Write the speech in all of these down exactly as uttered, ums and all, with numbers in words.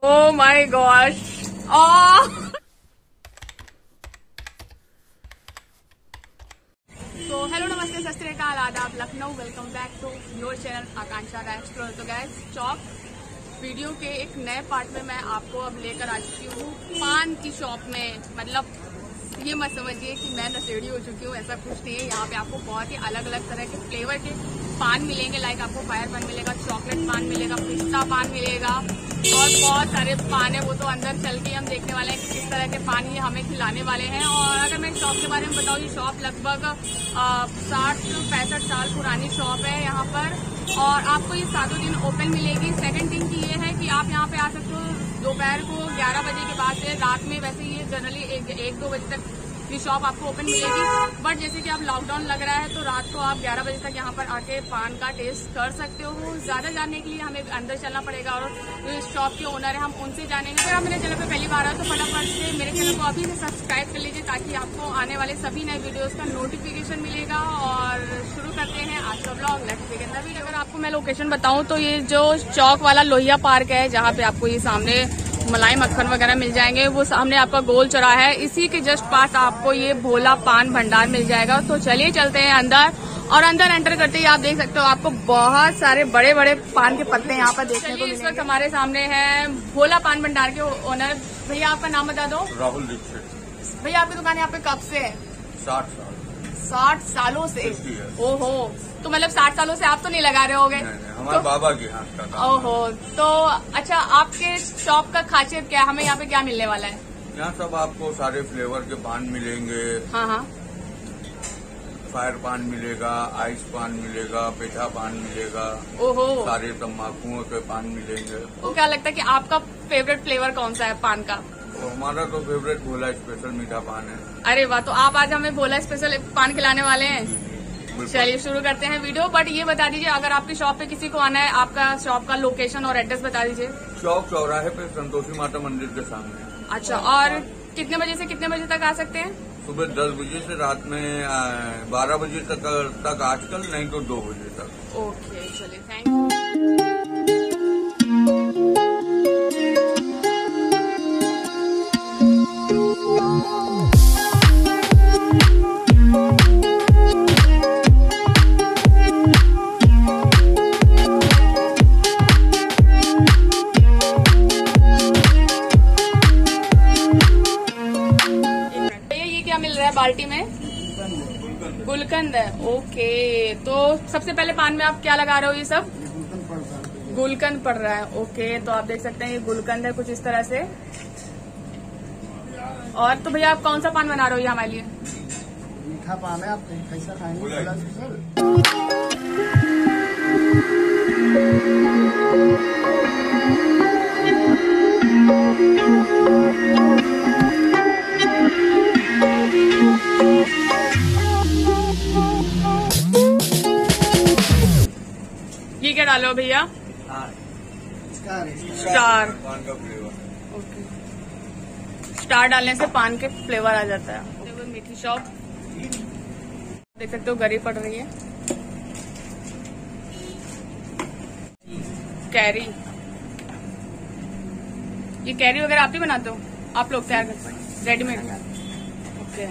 Oh my gosh! Oh! तो hello नमस्ते सत श्री अकाल आदाब Lucknow, welcome back to your channel Akanksha explore. तो गैस चौक वीडियो के एक नए पार्ट में मैं आपको अब लेकर आ चुकी हूँ पान की शॉप में। मतलब ये मत समझिए कि मैं नशेड़ी हो चुकी हूँ, ऐसा कुछ नहीं है। यहाँ पे आपको बहुत ही अलग अलग तरह के फ्लेवर के पान मिलेंगे। लाइक आपको फायर पान मिलेगा, चॉकलेट पान मिलेगा, पिस्ता पान मिलेगा और बहुत सारे पान है। वो तो अंदर चल के हम देखने वाले हैं कि किस तरह के पान ये हमें खिलाने वाले हैं। और अगर मैं शॉप के बारे में बताऊँ, ये शॉप लगभग साठ पैंसठ साल पुरानी शॉप है यहाँ पर, और आपको ये सातों दिन ओपन मिलेगी। सेकंड थिंग की ये है कि आप यहाँ पे आ सकते हो दोपहर को ग्यारह बजे के बाद से। रात में वैसे ये जनरली एक, एक दो बजे तक ये शॉप आपको ओपन मिलेगी, बट जैसे कि अब लॉकडाउन लग रहा है तो रात को आप ग्यारह बजे तक यहाँ पर आके पान का टेस्ट कर सकते हो। ज्यादा जानने के लिए हमें अंदर चलना पड़ेगा और जो इस शॉप के ओनर है हम उनसे जानेंगे। अगर आप मेरे चैनल पर पहली बार आए तो फटाफट से मेरे चैनल को अभी से सब्सक्राइब कर लीजिए ताकि आपको आने वाले सभी नए वीडियोज का नोटिफिकेशन मिलेगा। और शुरू करते हैं आज का blog. Let's begin the video. अगर आपको मैं लोकेशन बताऊँ तो ये जो चौक वाला लोहिया पार्क है, जहाँ पे आपको ये सामने मलाई मक्खन वगैरह मिल जाएंगे, वो सामने आपका गोल चौराहा है, इसी के जस्ट पास आपको ये भोला पान भंडार मिल जाएगा। तो चलिए चलते हैं अंदर, और अंदर एंटर करते ही आप देख सकते हो आपको बहुत सारे बड़े बड़े पान के पत्ते यहाँ पर देखने को मिलेंगे। इस वक्त हमारे सामने है भोला पान भंडार के ओनर। भैया आपका नाम बता दो। राहुल दीक्षित। भैया आपकी दुकान यहाँ पे कब से है? साठ साल। साठ सालों से? ओहो, तो मतलब साठ सालों से आप तो नहीं लगा रहे होगे? हमारे तो, बाबा के हाथ का काम। ओहो, तो अच्छा आपके शॉप का खासियत क्या है? हमें यहाँ पे क्या मिलने वाला है? यहाँ सब आपको सारे फ्लेवर के पान मिलेंगे। हाँ हाँ, फायर पान मिलेगा, आइस पान मिलेगा, पेठा पान मिलेगा। ओहो, सारे तम्बाकुओं के पान मिलेंगे। तो क्या लगता है कि आपका फेवरेट फ्लेवर कौन सा है पान का? तो हमारा तो फेवरेट भोला स्पेशल मीठा पान है। अरे वाह, तो आप आज हमें भोला स्पेशल पान खिलाने वाले हैं। चलिए शुरू करते हैं वीडियो। बट ये बता दीजिए, अगर आपकी शॉप पे किसी को आना है, आपका शॉप का लोकेशन और एड्रेस बता दीजिए। चौक चौराहे पे संतोषी माता मंदिर के सामने। अच्छा, और कितने बजे से कितने बजे तक आ सकते हैं? सुबह दस बजे से रात में बारह बजे तक तक आजकल, नहीं तो दो बजे तक। ओके चलिए, थैंक यू। बाल्टी में गुलकंद है। ओके, तो सबसे पहले पान में आप क्या लगा रहे हो? ये सब गुलकंद पड़ रहा है। ओके, तो आप देख सकते हैं ये गुलकंद है कुछ इस तरह से। और तो भैया आप कौन सा पान बना रहे हो ये हमारे लिए? मीठा पान है, आप कैसा खाएंगे? ये क्या डालो भैया? स्टार। पान का फ्लेवर। ओके, स्टार डालने से पान के फ्लेवर आ जाता है। देखो मीठी शॉप देख सकते हो, गरी पड़ रही है। कैरी, ये कैरी वगैरह आप ही बनाते हो? आप लोग तैयार करते हो रेडीमेड? ओके,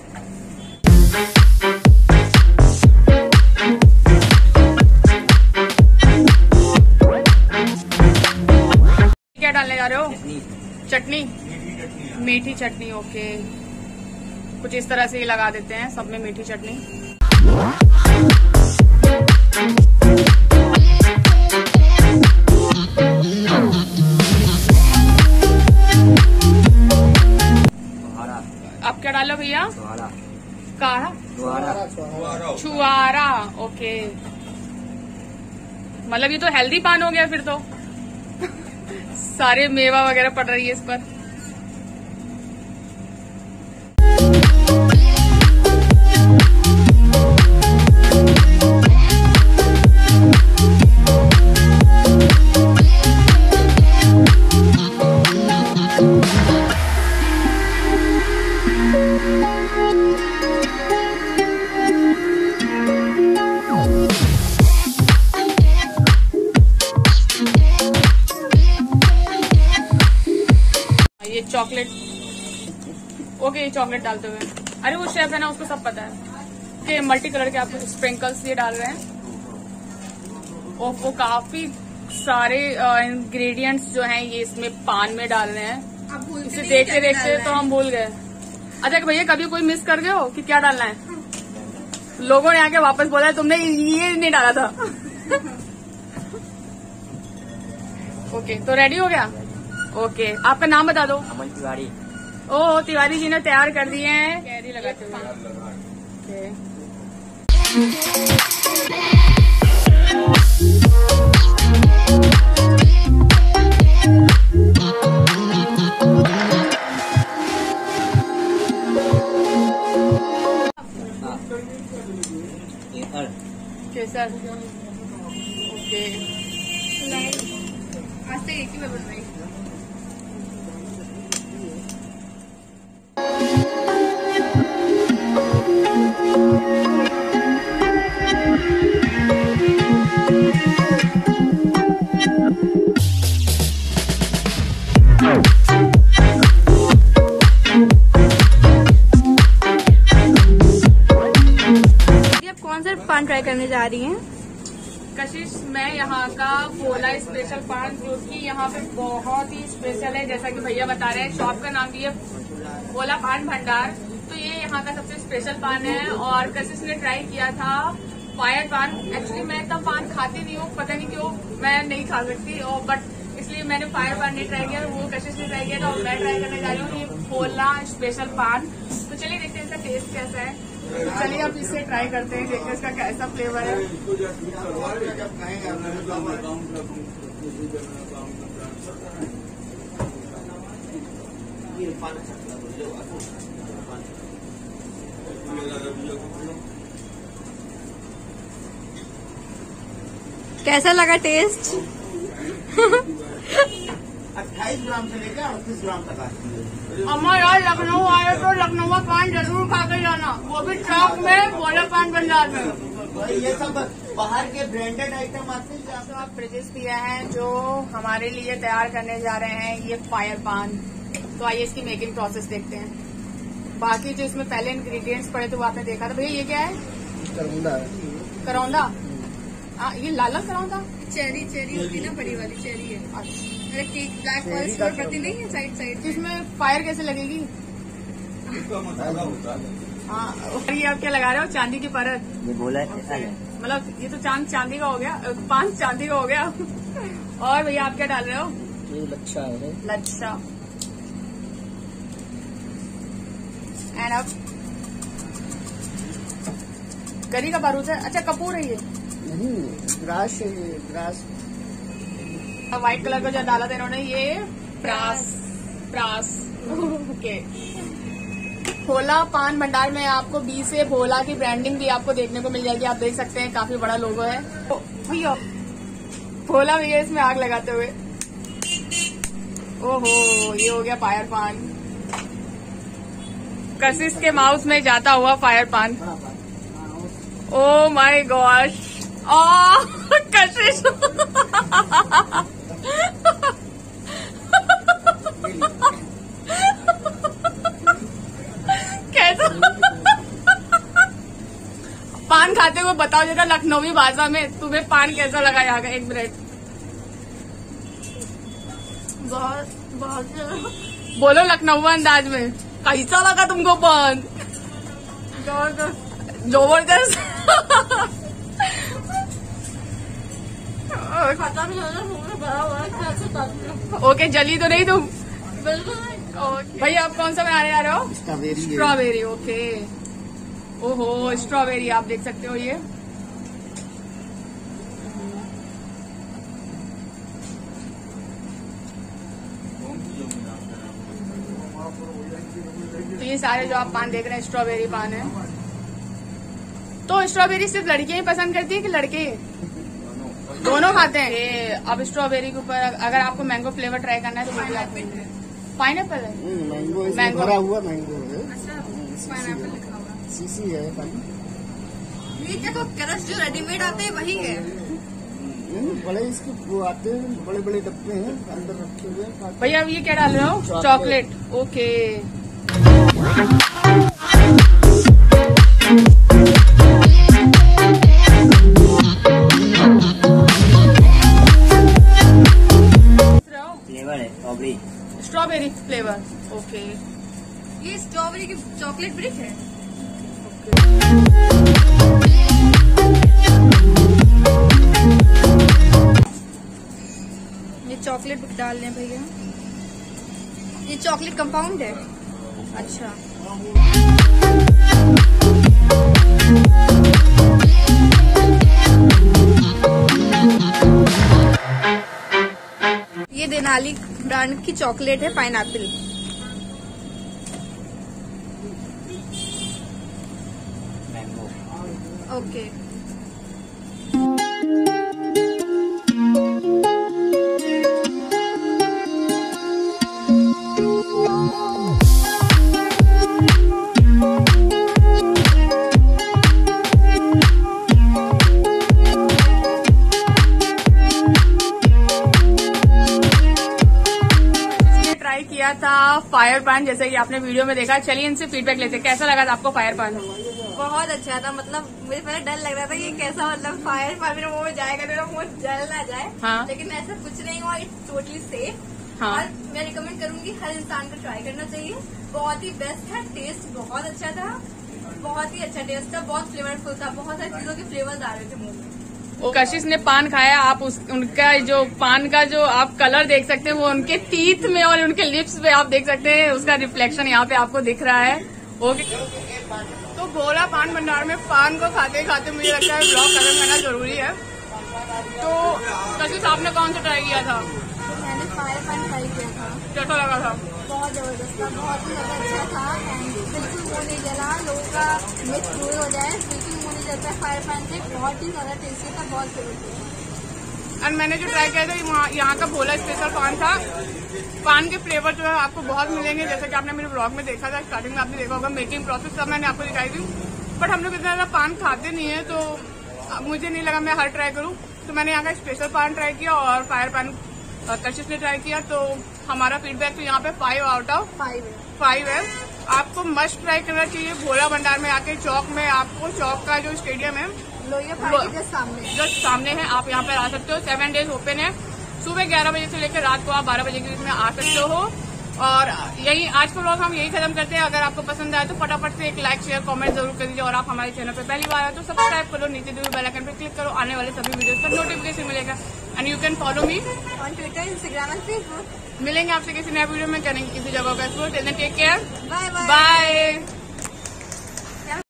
क्या डालने जा रहे हो? चटनी, मीठी चटनी। ओके, कुछ इस तरह से ही लगा देते हैं सब में मीठी चटनी। आप क्या डालो भैया? काढ़ा, छुआरा। ओके, मतलब ये तो हेल्दी पान हो गया फिर तो। सारे मेवा वगैरह पड़ रही है इस पर। ये चॉकलेट, ओके ये चॉकलेट डालते हुए, अरे वो शेफ है ना, उसको सब पता है कि मल्टी कलर के आपको स्प्रिंकल्स ये डाल रहे हैं। और वो काफी सारे इंग्रेडिएंट्स जो हैं ये इसमें पान में डाल रहे हैं। इसे देखते देखते तो हम भूल गए। अच्छा भैया कभी कोई मिस कर गए हो कि क्या डालना है? लोगों ने आके वापस बोला तुमने ये नहीं डाला था। ओके तो रेडी हो गया। ओके आपका नाम बता दो। अमन तिवारी। ओ तिवारी जी ने तैयार कर दिए हैं कैरी लगाते हुए। केसर ओके आज तो एक ही में बन रही। पान ट्राई करने जा रही हैं? कशिश मैं यहाँ का भोला स्पेशल पान जो कि यहाँ पे बहुत ही स्पेशल है, जैसा कि भैया बता रहे हैं, शॉप का नाम भी है भोला पान भंडार। तो ये यहाँ का सबसे स्पेशल पान है और कशिश ने ट्राई किया था फायर पान। एक्चुअली मैं इतना पान खाती नहीं हूँ, पता नहीं क्यों मैं नहीं खा सकती, और बट इसलिए मैंने फायर पान नहीं ट्राई किया, वो कशिश ने ट्राई किया था और मैं ट्राई करने जा रही हूँ ये भोला स्पेशल पान। तो चलिए देखते हैं इसका टेस्ट कैसा है। तो चलिए अब इसे ट्राई करते हैं, देखते हैं इसका कैसा फ्लेवर है। कैसा लगा टेस्ट? अट्ठाईस ग्राम से लेकर अड़तीस ग्राम तक आती है। अम्मा यार लखनऊ आए तो लखनऊ का पान जरूर खा कर जाना, वो भी चौक में भोला पान भंडार में। ये सब बाहर के ब्रांडेड आइटम आते हैं। तो आप फ्रिजेस दिया है जो हमारे लिए तैयार करने जा रहे हैं ये फायर पान। तो आइए इसकी मेकिंग प्रोसेस देखते हैं। बाकी जो इसमें पहले इंग्रेडिएंट्स पड़े थे वो आपने देखा था। भैया ये क्या है? करौंदा। करौंदा हाँ ये लाल लाल करौंदा चेरी चेरी होती है ना, बड़ी वाली चेरी है। अच्छा केक ब्लैक फॉरेस्ट और पत्ती नहीं है साइड साइड। तो इसमें फायर कैसे लगेगी? हाँ और ये आप क्या लगा रहे हो? चांदी की परत। ये बोला है मतलब ये तो चांद चांदी का हो गया, पान चांदी का हो गया। और भैया आप क्या डाल रहे हो? ये लच्छा है। लच्छा एंड अब गरी का बारूद है। अच्छा कपूर है ये? नहीं ग्रास है, ये ग्रास। व्हाइट कलर का जो डाला था इन्होंने ये प्रास प्रास ओके। भोला पान भंडार में आपको बी से भोला की ब्रांडिंग भी आपको देखने को मिल जाएगी। आप देख सकते हैं काफी बड़ा लोगो है। तो भैया भोला भैया इसमें आग लगाते हुए। ओहो ये हो गया फायर पान। कशिश के माउस में जाता हुआ फायर पान। ओ माय गॉश कशिश कैसा पान खाते हुए बताओ जरा लखनवी भाषा में तुम्हें पान कैसा लगा यहाँ का? एक मिनट बहुत बहुत बोलो लखनऊ अंदाज में, कैसा लगा तुमको पान? जबरदस्त। ओके जली तो नहीं तुम? बिल्कुल। भैया आप कौन सा बनाने जा रहे हो? स्ट्रॉबेरी। Strawberry okay. ओहो स्ट्रॉबेरी आप देख सकते हो ये। तो ये सारे जो आप पान देख रहे हैं स्ट्रॉबेरी पान है। तो स्ट्रॉबेरी सिर्फ लड़कियां ही पसंद करती है कि लड़के दोनों खाते हैं? ये अब स्ट्रॉबेरी के ऊपर अगर आपको मैंगो फ्लेवर ट्राई करना है तो पाइनएप्पल है। मैंगो मैंगो भरा हुआ मैंगो है। पाइनएप्पल लिखा हुआ सीसी है। ये क्या तो क्रश जो रेडीमेड आते हैं वही है? बड़े इसके वो आते हैं, बड़े बड़े डब्बे हैं अंदर रखे हुए हैं। भैया अब ये क्या डाल रहे हो? चॉकलेट। ओके, फ्लेवर है स्ट्रॉबेरी। Strawberry flavour. ओके, ये स्ट्रॉबेरी की चॉकलेट ब्रिक है। ये चॉकलेट ब्रिक डाल लें भैया। ये चॉकलेट कंपाउंड है। अच्छा, ये देनाली ब्रांड की चॉकलेट है, पाइनएप्पल। मैंगो। ओके, किया था फायर पान, जैसे कि आपने वीडियो में देखा। चलिए इनसे फीडबैक लेते हैं, कैसा लगा था आपको फायर पान? बहुत अच्छा था। मतलब मुझे पहले डर लग रहा था कि कैसा, मतलब फायर पान मेरे मुंह में जाएगा, मेरा मुंह जल ना जाए। हाँ। लेकिन ऐसा कुछ नहीं हुआ, इट्स टोटली सेफ। हाँ। और मैं रिकमेंड करूंगी हर इंसान को ट्राई करना चाहिए। बहुत ही बेस्ट है, टेस्ट बहुत अच्छा था, बहुत ही अच्छा टेस्ट था, बहुत फ्लेवरफुल था, बहुत सारी चीजों के फ्लेवर्स आ रहे थे मुंह में। कशिश ने पान खाया, आप उस उनका जो पान का जो आप कलर देख सकते हैं वो उनके टीथ में और उनके लिप्स पे आप देख सकते हैं, उसका रिफ्लेक्शन यहाँ पे आपको दिख रहा है। ओके, तो भोला पान भंडार में पान को खाते खाते मुझे लगता है ब्लॉग खत्म करना जरूरी है। तो कशिश आपने कौन सा ट्राई किया था? मैंने फायर पान ट्राई किया था। कैसा लगा था? बहुत जबरदस्त था, बहुत ही ज्यादा अच्छा था। एंड बिल्कुल मुंह नहीं जला, लोगों का मिथ दूर हो जाए, बिल्कुल मुंह नहीं जलता है फायर पान से। बहुत ही ज्यादा टेस्टी था, बहुत फ्लेवरफुल था। एंड मैंने जो ट्राई किया था वहाँ यहाँ का भोला स्पेशल पान था। पान के फ्लेवर जो है आपको बहुत मिलेंगे, जैसे कि आपने मेरे ब्लॉग में देखा था, स्टार्टिंग में आपने देखा होगा मेकिंग प्रोसेस सब मैंने आपको दिखाई थी। बट हम लोग इतना ज्यादा पान खाते नहीं है, तो मुझे नहीं लगा मैं हर ट्राई करूँ, तो मैंने यहाँ का स्पेशल पान ट्राई किया और फायर पान कशिश ने ट्राई किया। तो हमारा फीडबैक तो यहाँ पे फाइव आउट ऑफ फाइव है। फाइव है। आपको मस्ट ट्राई करना चाहिए भोला भंडार में आके। चौक में आपको, चौक का जो स्टेडियम है लोहिया पार्क के सामने, जस्ट सामने है, आप यहाँ पे आ सकते हो। सेवन डेज ओपन है, सुबह ग्यारह बजे से लेकर रात को आप बारह बजे के बीच में आ सकते हो। और यही आज का व्लॉग हम यही खत्म करते हैं। अगर आपको पसंद आए तो फटाफट से एक लाइक शेयर कमेंट जरूर कर दीजिए। और आप हमारे चैनल पे पहली बार आए तो सब्सक्राइब करो, नीचे जो बेल आइकन पे क्लिक करो, आने वाले सभी वीडियोस का नोटिफिकेशन मिलेगा। And you can follow me on Twitter, Instagram and Facebook. मिलेंगे आपसे किसी नए वीडियो में, करेंगे किसी जगह का explore. Take care, bye bye. Bye.